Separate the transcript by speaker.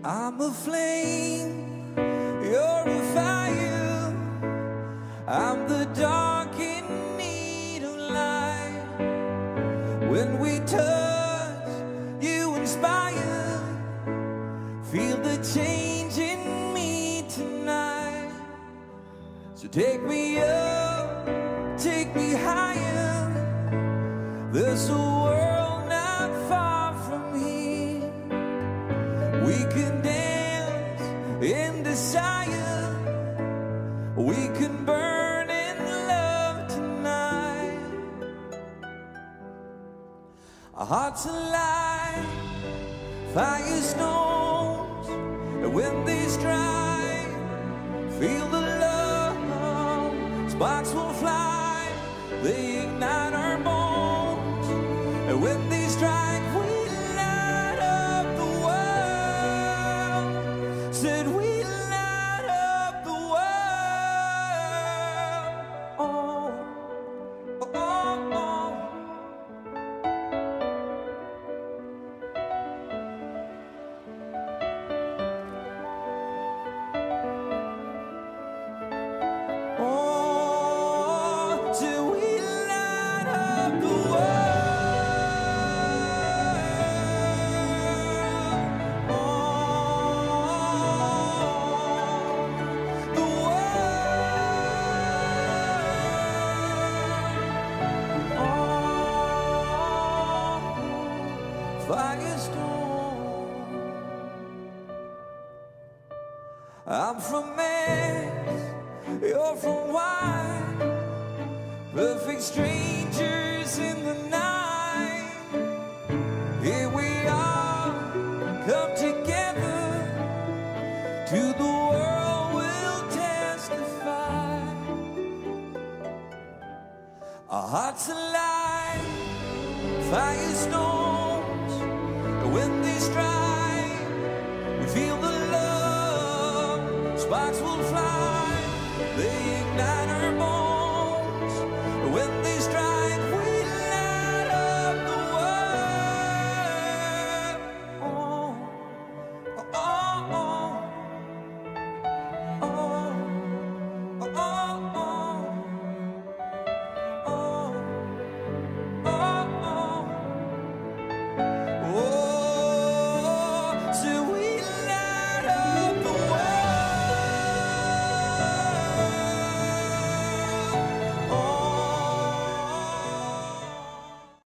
Speaker 1: I'm a flame, you're a fire. I'm the dark in need of light. When we touch, you inspire. Feel the change in me tonight. So take me up, take me higher. There's a world not far from here. We can dance in desire. We can burn in love tonight. Our hearts alight, fire stones, and when they strike, feel the love. Sparks will fly, they ignite our bones, and when they strike, we light up the world. Said we light up the world. Oh, oh, oh, oh. Oh, till we light up the world. Oh, the world. Oh, firestone. I'm from X, you're from Y. Perfect strangers in the night. Here we are, come together. To the world we'll testify. Our hearts alive.